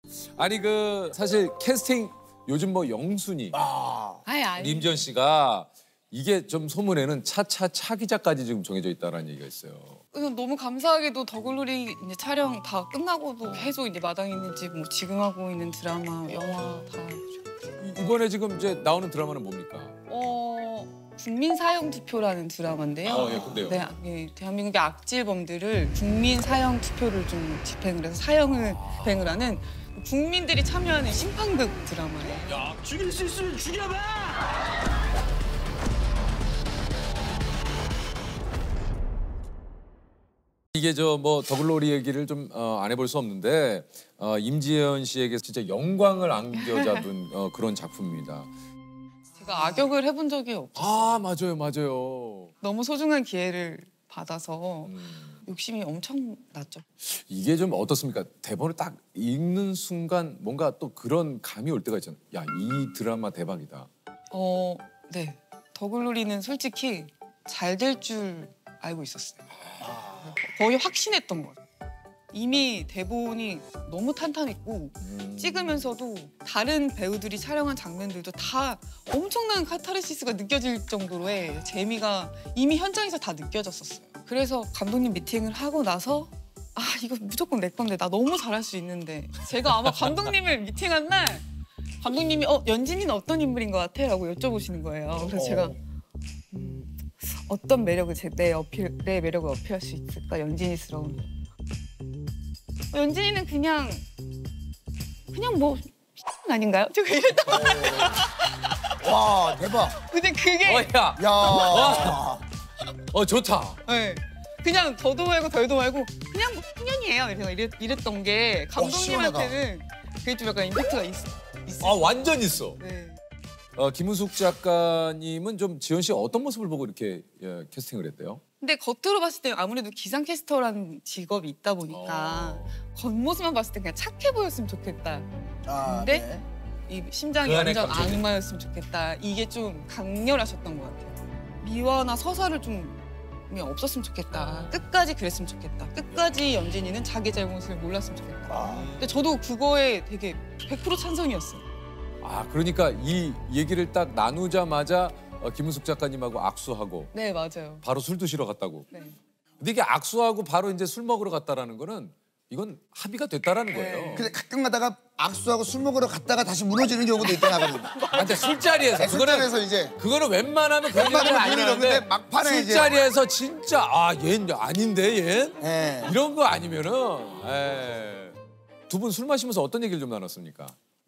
아니 그 사실 캐스팅 요즘 뭐 영순이, 아니. 임지연 씨가 이게 좀 소문에는 차차 기자까지 지금 정해져 있다라는 얘기가 있어요. 그래서 너무 감사하게도 더글로리 이제 촬영 다 끝나고도 계속 이제 마당에 있는 집, 뭐 지금 하고 있는 드라마, 영화 다. 이번에 지금 이제 나오는 드라마는 뭡니까? 국민 사형 투표라는 드라마인데요. 예, 근데요. 네, 예, 대한민국의 악질범들을 국민 사형 투표를 좀 집행을 해서 사형을 집행을 하는 국민들이 참여하는 심판극 드라마예요. 야, 죽일 수 있으면 죽여봐! 이게 저 뭐 더글로리 얘기를 좀 안 해볼 수 없는데 임지연 씨에게 진짜 영광을 안겨잡은 그런 작품입니다. 제가 악역을 해본 적이 없어요. 아 맞아요. 너무 소중한 기회를 받아서 욕심이 엄청 났죠. 이게 좀 어떻습니까? 대본을 딱 읽는 순간 뭔가 또 그런 감이 올 때가 있잖아요. 야, 이 드라마 대박이다. 네. 더글로리는 솔직히 잘 될 줄 알고 있었어요. 거의 확신했던 거예요. 이미 대본이 너무 탄탄했고 찍으면서도 다른 배우들이 촬영한 장면들도 다 엄청난 카타르시스가 느껴질 정도로의 재미가 이미 현장에서 다 느껴졌었어요. 그래서 감독님 미팅을 하고 나서 아 이거 무조건 내 건데 나 너무 잘할 수 있는데 제가 아마 감독님을 미팅한 날 감독님이 연진이는 어떤 인물인 것 같아? 라고 여쭤보시는 거예요. 그래서 제가 어떤 매력을 내 매력을 어필할 수 있을까? 연진이스러운. 연진이는 그냥 뭐 아닌가요? 제가 이랬단 말이에요. 와 대박. 근데 그게 야. 좋다. 네. 그냥 더도 말고 덜도 말고 그냥 뭐 그냥이에요. 이랬던 게 감독님한테는 그게 좀 약간 임팩트가 있어요. 아 완전 있어. 네. 김은숙 작가님은 좀 지연 씨 어떤 모습을 보고 이렇게 캐스팅을 했대요? 근데 겉으로 봤을 때 아무래도 기상캐스터라는 직업이 있다 보니까 겉모습만 봤을 때 그냥 착해 보였으면 좋겠다. 근데 이 심장이 그 안에 완전 감정이. 악마였으면 좋겠다. 이게 좀 강렬하셨던 것 같아요. 미화나 서사를 좀 그냥 없었으면 좋겠다. 끝까지 그랬으면 좋겠다. 끝까지 연진이는 자기 잘못을 몰랐으면 좋겠다. 근데 저도 그거에 되게 100% 찬성이었어요. 아 그러니까 이 얘기를 딱 나누자마자 김은숙 작가님하고 악수하고 네, 맞아요. 바로 술 드시러 갔다고. 네. 근데 이게 악수하고 바로 이제 술 먹으러 갔다라는 거는 이건 합의가 됐다라는 거예요. 근데 가끔 가다가 악수하고 술 먹으러 갔다가 다시 무너지는 경우도 있더라고요. 근데 술자리에서 술자리에서 이제 그거는 웬만하면 그런 웬만하면 얘기는 그런 일이 아니는데 없는데 막판에 이제 술자리에서 진짜 얘는 아닌데 얘 예. 이런 거 아니면은 두 분 술 마시면서 어떤 얘기를 좀 나눴습니까?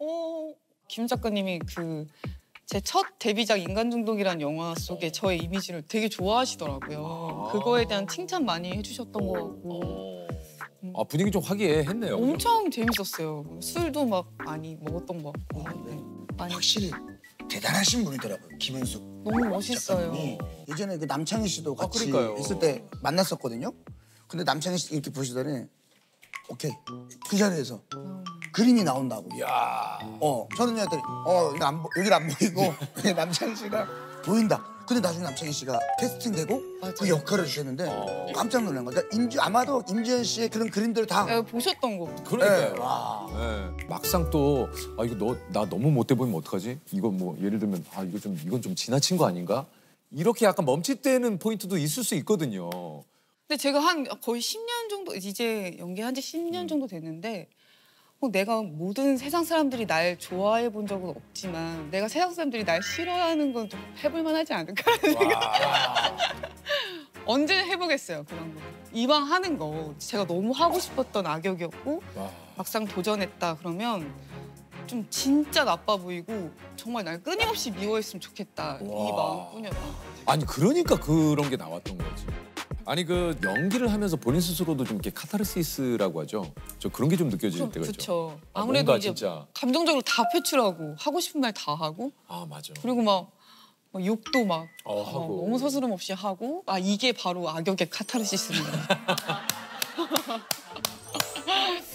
김 작가님이 제 첫 데뷔작 인간중독이라는 영화 속에 저의 이미지를 되게 좋아하시더라고요. 그거에 대한 칭찬 많이 해주셨던 것 같고 분위기 좀 화기애애했네요. 그죠? 엄청 재밌었어요. 술도 막 많이 먹었던 것 같고 네. 많이 확실히 대단하신 분이더라고요. 김은숙. 너무 멋있어요. 작가님이. 예전에 그 남창희 씨도 같이 그러니까요. 있을 때 만났었거든요. 근데 남창희 씨 이렇게 보시더니 오케이 그 자리에서 그림이 나온다고. 야. 저는요 했더니 여기를 안 보이고 남창희 씨가 보인다. 근데 나중에 남창희 씨가 캐스팅되고 맞아요. 그 역할을 주셨는데 깜짝 놀란 거예요. 그러니까 아마도 임지연 씨의 그런 그림들을 다 보셨던 거. 그러니까요. 네, 와. 막상 또 이거 나 너무 못돼 보이면 어떡하지? 이거 뭐 예를 들면 이건 좀 지나친 거 아닌가? 이렇게 약간 멈칫대는 포인트도 있을 수 있거든요. 근데 제가 거의 10년 정도 이제 연기한 지 10년 정도 됐는데 내가 모든 세상 사람들이 날 좋아해 본 적은 없지만 내가 세상 사람들이 날 싫어하는 건 좀 해볼 만하지 않을까라는 생각. 언제 해보겠어요 그런 거. 이왕 하는 거 제가 너무 하고 싶었던 악역이었고 막상 도전했다 그러면 좀 진짜 나빠 보이고 정말 날 끊임없이 미워했으면 좋겠다 이 마음뿐이었던 것 같아요. 아니 그러니까 그런 게 나왔던 거지. 아니 그 연기를 하면서 본인 스스로도 좀 이렇게 카타르시스라고 하죠. 저 그런 게 좀 느껴질 때가 있죠. 그렇죠. 아, 아무래도 뭔가 이제 진짜. 감정적으로 다 표출하고 하고 싶은 말 다 하고 맞아. 그리고 막 욕도 막 하고. 너무 서스럼 없이 하고 이게 바로 악역의 카타르시스입니다.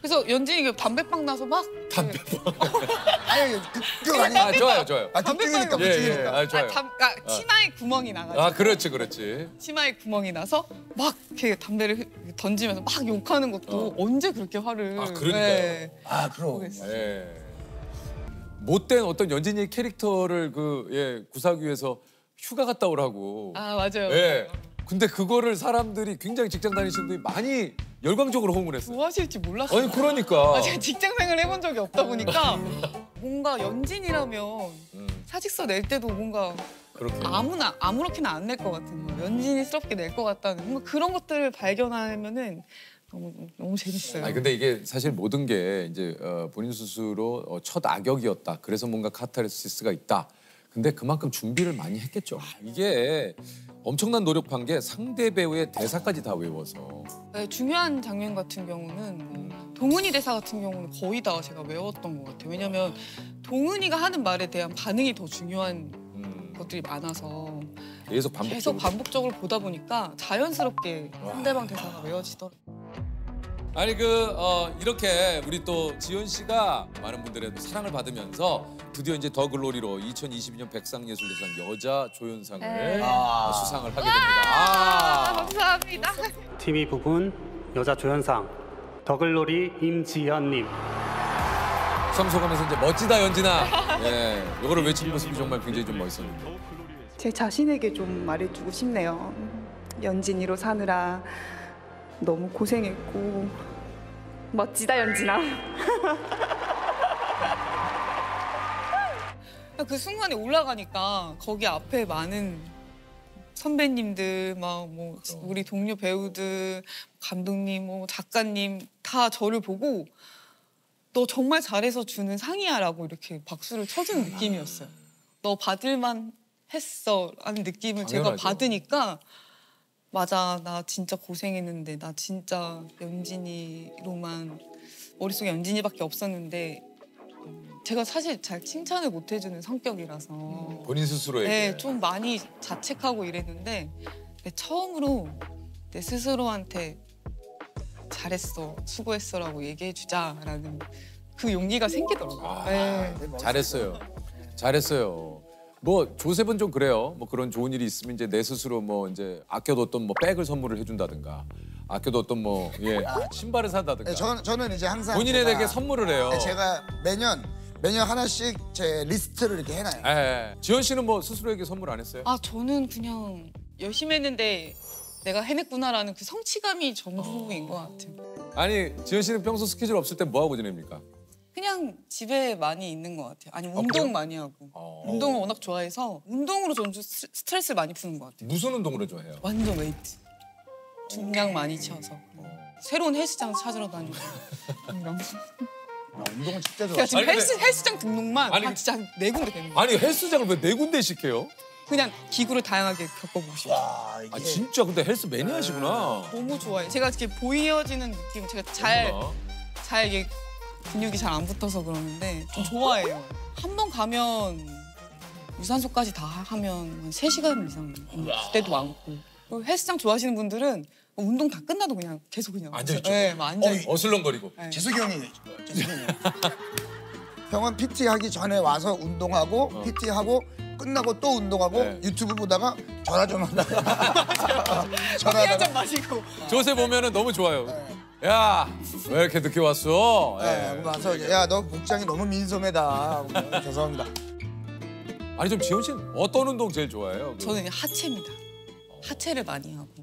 그래서 연진이가 담배빵 나서 막 아니 그거 아니야. 아 좋아요 좋아요. 아 극중이니까 예, 예. 극중이니까. 아 좋아요. 치마에 구멍이 나가지고 아 그렇지 그렇지. 치마에 구멍이 나서 막 이렇게 담배를 던지면서 막 욕하는 것도 언제 그렇게 화를 아, 그러니까요. 아 그럼. 모르겠어요. 예. 못된 어떤 연진이의 캐릭터를 구사하기 위해서 휴가 갔다 오라고. 아 맞아요. 예. 근데 그거를 사람들이 굉장히 직장 다니시는 분들이 많이 열광적으로 호응을 했어요. 좋아하실지 몰랐어요. 아니 그러니까. 제가 직장 생활 해본 적이 없다 보니까 뭔가 연진이라면 사직서 낼 때도 뭔가 그렇게. 아무렇게나 안 낼 것 같은 거, 연진이스럽게 낼 것 같다는 뭔가 그런 것들을 발견하면은 너무 재밌어요. 아니 근데 이게 사실 모든 게 이제 본인 스스로 첫 악역이었다. 그래서 뭔가 카타르시스가 있다. 근데 그만큼 준비를 많이 했겠죠. 이게 엄청난 노력한 게 상대 배우의 대사까지 다 외워서. 네, 중요한 장면 같은 경우는 동은이 대사 같은 경우는 거의 다 제가 외웠던 것 같아요. 왜냐면 동은이가 하는 말에 대한 반응이 더 중요한 것들이 많아서 계속 반복적으로 보다 보니까 자연스럽게 상대방 대사가 외워지더라고요. 아니 이렇게 우리 또 지연 씨가 많은 분들의 사랑을 받으면서 드디어 이제 더 글로리로 2022년 백상예술대상 여자 조연상을 수상을 하게 됩니다. 감사합니다. TV 부분 여자 조연상 더글로리 임지연님. 수상소감에서 이제 멋지다 연진아. 예, 이거를 외치는 모습이 정말 굉장히 좀 멋있었는데. 제 자신에게 좀 말해주고 싶네요. 연진이로 사느라 너무 고생했고 멋지다 연진아. 그 순간에 올라가니까 거기 앞에 많은 선배님들 막 뭐 우리 동료 배우들 감독님 뭐 작가님 다 저를 보고 너 정말 잘해서 주는 상이야라고 이렇게 박수를 쳐주는 느낌이었어요. 너 받을만 했어 하는 느낌을 제가 당연하죠. 받으니까 맞아 나 진짜 고생했는데 나 진짜 연진이로만 머릿속에 연진이밖에 없었는데 제가 사실 잘 칭찬을 못 해주는 성격이라서 본인 스스로에게. 네, 좀 많이 자책하고 이랬는데 처음으로 내 스스로한테 잘했어, 수고했어라고 얘기해주자라는 그 용기가 생기더라고요. 네. 잘했어요. 잘했어요. 뭐 조셉은 좀 그래요. 뭐 그런 좋은 일이 있으면 이제 내 스스로 뭐 이제 아껴뒀던 뭐 백을 선물을 해준다든가, 아껴뒀던 뭐 신발을 산다든가. 네, 저는 이제 항상 본인에게 선물을 해요. 네, 제가 매년 하나씩 제 리스트를 이렇게 해놔요. 예. 지연 씨는 뭐 스스로에게 선물 안 했어요? 아 저는 그냥 열심히 했는데 내가 해냈구나라는 그 성취감이 전부인 것 같아요. 아니 지연 씨는 평소 스케줄 없을 때 뭐 하고 지냅니까? 그냥 집에 많이 있는 것 같아요. 아니 운동 많이 하고 운동을 워낙 좋아해서 운동으로 저는 좀 스트레스를 많이 푸는 것 같아요. 무슨 운동을 좋아해요? 완전 웨이트. 중량 많이 쳐서 새로운 헬스장 찾으러 다니고 이런 거. 운동은 진짜 좋아. 그러니까 지금 아니, 근데- 헬스장 등록만 아니, 한 진짜 한 4군데 되는 거예요. 아니 헬스장을 왜 4군데씩 해요? 그냥 기구를 다양하게 겪어보고 싶어요. 와, 이게 아 진짜 근데 헬스 매니아시구나. 너무 좋아해요. 제가 이렇게 보여지는 느낌, 제가 잘 이게 근육이 잘 안 붙어서 그러는데 좀 좋아해요. 한 번 가면 유산소까지 다 하면 한 3시간 이상 그때도 많고. 그리고 헬스장 좋아하시는 분들은 운동 다 끝나도 그냥 계속 그냥 앉아있죠. 네, 막 앉아있고. 어슬렁거리고. 재석이 형이 형은 PT 하기 전에 와서 운동하고 PT 하고 끝나고 또 운동하고 네. 유튜브 보다가 전화 좀 하다가 커피 한 전화하다가 잔 마시고. 조세 보면은 너무 좋아요. 야, 왜 이렇게 늦게 왔어? 네, 예. 와서 야 너 복장이 너무 민소매다. 죄송합니다. 아니 좀 지연 씨는 어떤 운동 제일 좋아해요? 저는 그냥 하체입니다. 하체를 많이 하고.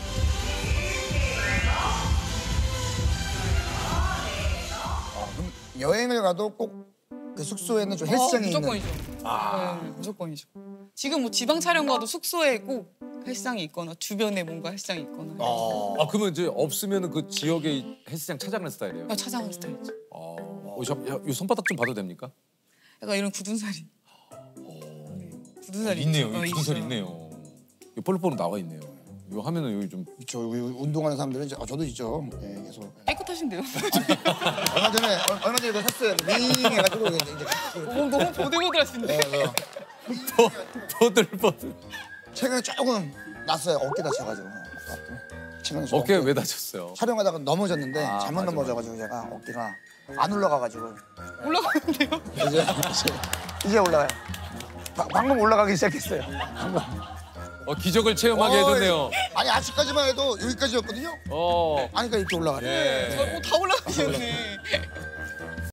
그럼 여행을 가도 꼭 그 숙소에는 좀 헬스장이 있는. 무조건이죠. 네, 무조건이죠. 지금 뭐 지방 촬영 가도 숙소에 꼭 헬스장이 있거나 주변에 뭔가 헬스장이 있거나. 아 그러면 이제 없으면 그 지역의 헬스장 찾아가는 스타일이에요? 그냥 찾아가는 스타일이죠. 이 손바닥 좀 봐도 됩니까? 약간 이런 굳은 살이. 굳은 살이 있네요. 있죠. 이 두살 있어요. 있네요. 이 볼록볼록 나와 있네요. 이거 하면은 여기 좀 저 운동하는 사람들은 이제 저도 있죠. 예, 그래서 깨끗하신데요? 얼마 전에 그거 샀어요. 윙 해가지고 이제 너무 보들보들하신데. 보들보들. 최근에 조금 났어요. 어깨 다쳐가지고. 치면서 어깨 왜 다쳤어요? 촬영하다가 넘어졌는데 아, 잘못 맞아, 넘어져가지고 제가 어깨가 안 올라가가지고 올라가는데요? 이제 올라가요. 방금 올라가기 시작했어요. 방금. 기적을 체험하게 해줬네요. 아니 아직까지만 해도 여기까지였거든요. 어. 아니까 이렇게 올라가네. 예. 다 올라가셨네.